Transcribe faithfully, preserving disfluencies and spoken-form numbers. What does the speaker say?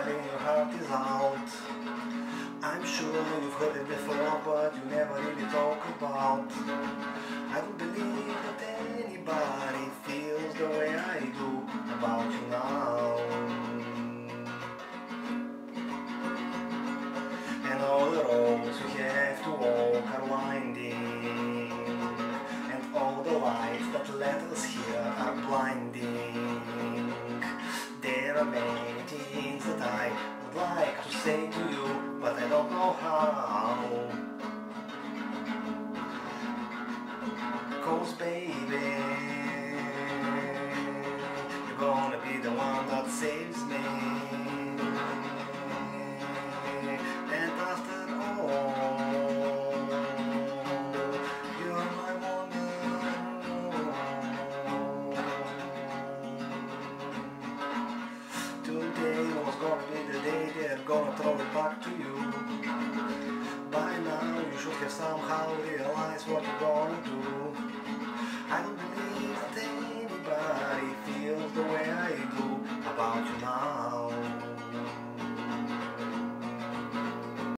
smiling, your heart is out. I'm sure you've heard it before, but you never really talk about. I don't believe that anybody feels the way I do about you now. And all the roads we have to walk are winding, and all the lights that led us here are blinding. There are many things that I would like to say to you, but I don't know how. 'Cause baby, you're gonna be the one that saves me. And after all, you're my woman. Today was gonna be the day they're gonna throw it back to you. By now you should have somehow realized what you're gonna do. I don't believe that anybody feels the way I do about you now.